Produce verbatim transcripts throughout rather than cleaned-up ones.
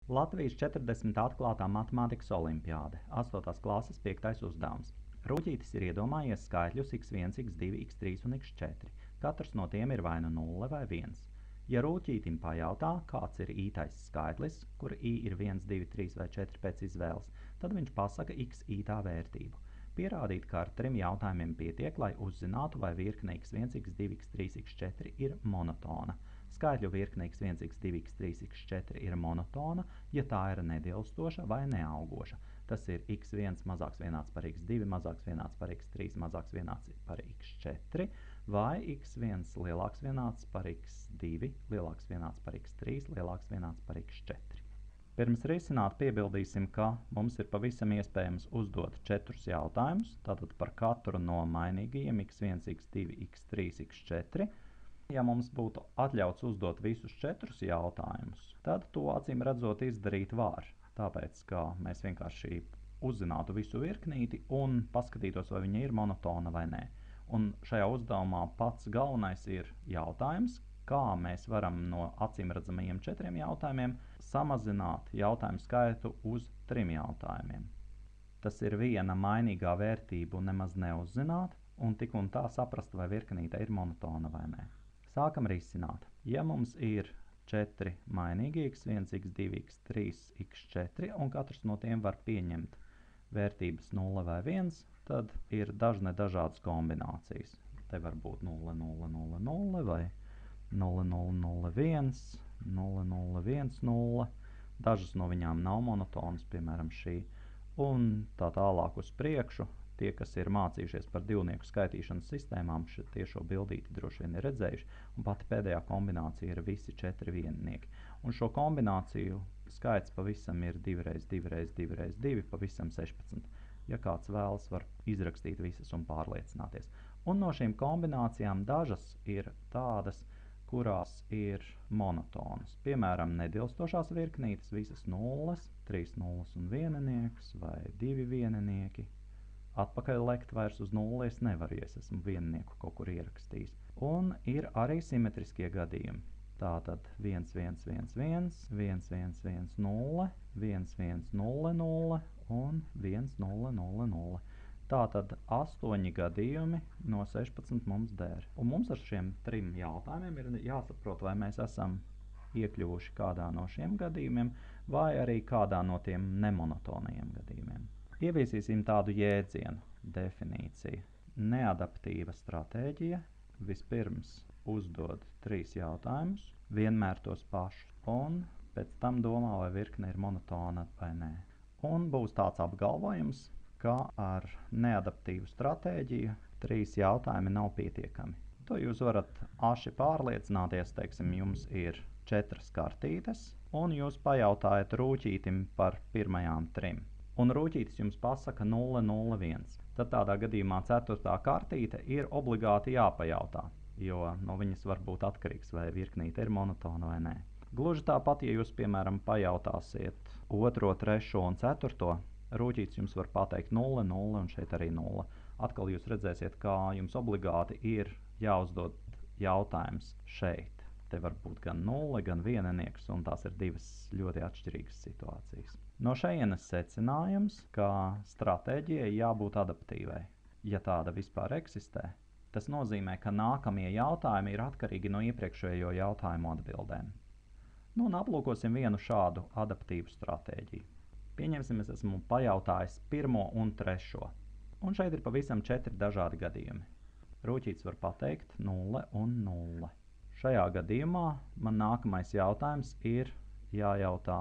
Latvijas četrdesmit atklātā matemātikas olimpiāde, astotās klases piektais uzdevums. Rūķītis ir iedomājies skaitļus x viens, x divi, x trīs un x četri. Katrs no tiem ir vai nu nulle vai viens. Ja rūķītim pajautā, kāds ir ītais skaitlis, kur i ir viens, divi, trīs vai četri pēc izvēles, tad viņš pasaka x ītā vērtību. Pierādīt, ka ar trim jautājumiem pietiek, lai uzzinātu, vai virkne x viens, x divi, x trīs, x četri ir monotona. Skaitļu virkne x viens, x divi, x trīs, x četri ir monotona, ja tā ir nedilstoša vai neaugoša. Tas ir x viens mazāks vienāds par x divi mazāks vienāds par x trīs mazāks vienāds par x četri, vai x viens lielāks vienāds par x divi lielāks vienāds par x trīs lielāks vienāds par x četri. Pirms risināt piebildīsim, ka mums ir pavisam iespējams uzdot četrus jautājumus, tātad par katru no mainīgajiem x viens, x divi, x trīs, x četri. Ja mums būtu atļauts uzdot visus četrus jautājumus, tad to acīm redzot izdarīt var, tāpēc, ka mēs vienkārši uzzinātu visu virknīti un paskatītos, vai viņa ir monotona vai nē. Un šajā uzdevumā pats galvenais ir jautājums, kā mēs varam no acīm redzamajiem četriem jautājumiem samazināt jautājumu skaitu uz trim jautājumiem. Tas ir viena mainīgā vērtība un nemaz neuzzināt, un tik un tā saprast, vai virknīte ir monotona vai nē. Sākam risināt. Ja mums ir četri mainīgi x viens, x divi, x trīs, x četri, un katrs no tiem var pieņemt vērtības nulle vai viens, tad ir dažne dažādas kombinācijas. Te var būt nulle, nulle, nulle, nulle vai nulle, nulle, nulle, viens, nulle, nulle, viens, nulle. Dažas no viņām nav monotonas, piemēram šī. Un tā tālāk uz priekšu. Tie, kas ir mācījušies par divnieku skaitīšanas sistēmām, tie šo bildīti droši vien ir redzējuši, un pati pēdējā kombinācija ir visi četri viennieki. Un šo kombināciju skaits pavisam ir divi reiz divi reiz divi reiz divi, pavisam sešpadsmit. Ja kāds vēlas, var izrakstīt visas un pārliecināties. Un no šīm kombinācijām dažas ir tādas, kurās ir monotonas. Piemēram, nedilstošās virknītes, visas nulles, trīs nulles un vieninieks vai divi vieninieki. Atpakaļ lekt vairs uz nulli es nevaru, ja es esmu viennieku kaut kur ierakstījis. Un ir arī simetriskie gadījumi. Tātad viens, viens, viens, viens, viens, viens, viens, nulle, viens, viens, nulle, nulle un viens, nulle, nulle, nulle. Tātad astoņi gadījumi no sešpadsmit mums der. Un mums ar šiem trim jautājumiem ir jāsaprot, vai mēs esam iekļuvuši kādā no šiem gadījumiem, vai arī kādā no tiem nemonotonajiem gadījumiem. Ieviesīsim tādu jēdzienu, definīciju. Neadaptīva stratēģija vispirms uzdod trīs jautājumus, vienmēr tos pašus, un pēc tam domā, vai virkne ir monotona vai nē. Un būs tāds apgalvojums, ka ar neadaptīvu stratēģiju trīs jautājumi nav pietiekami. To jūs varat aši pārliecināties, teiksim, jums ir četras kartītes, un jūs pajautājat rūķītim par pirmajām trim. Un rūķītis jums pasaka nulle, nulle, viens. Tad tādā gadījumā ceturtā kartīte ir obligāti jāpajautā, jo no viņas var būt atkarīgs, vai virknīte ir monotona vai nē. Gluži tāpat, ja jūs, piemēram, pajautāsiet otro, trešo un ceturto, rūķītis jums var pateikt nulle, nulle un šeit arī nulle. Atkal jūs redzēsiet, kā jums obligāti ir jāuzdod jautājums šeit. Te var būt gan nulle, gan vieninieks, un tās ir divas ļoti atšķirīgas situācijas. No šejienes secinājums, ka stratēģijai jābūt adaptīvai, ja tāda vispār eksistē. Tas nozīmē, ka nākamie jautājumi ir atkarīgi no iepriekšējo jautājumu atbildēm. Nu, un aplūkosim vienu šādu adaptīvu stratēģiju. Pieņemsim, es esmu pajautājis pirmo un trešo. Un šeit ir pavisam četri dažādi gadījumi. Rūķītis var pateikt nulle un nulle. Šajā gadījumā man nākamais jautājums ir jājautā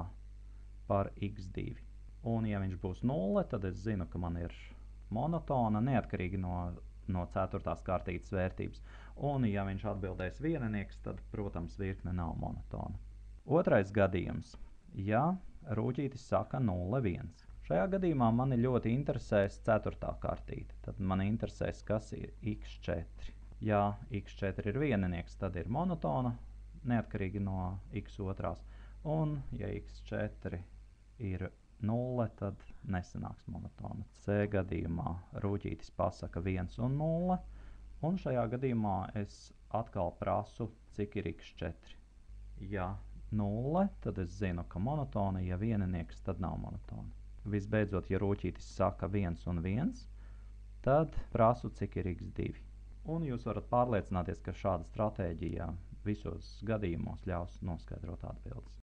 par x divi. Un ja viņš būs nulle, tad es zinu, ka man ir monotona, neatkarīgi no, no ceturtās kārtītes vērtības. Un ja viņš atbildēs vieninieks, tad, protams, virkne nav monotona. Otrais gadījums. Ja rūķītis saka nulle, viens. Šajā gadījumā mani ļoti interesēs ceturtā kārtīte. Tad mani interesēs, kas ir x četri. Ja x četri ir vieninieks, tad ir monotona, neatkarīgi no x otrās. Un ja x četri ir nulle, tad nesanāks monotona. C gadījumā rūķītis pasaka viens un nulle, un šajā gadījumā es atkal prasu, cik ir x četri. Ja nulle, tad es zinu, ka monotona, ja vieninieks, tad nav monotona. Visbeidzot, ja rūķītis saka viens un viens, tad prasu, cik ir iks divi. Un jūs varat pārliecināties, ka šāda stratēģija visos gadījumos ļaus noskaidrot atbildes.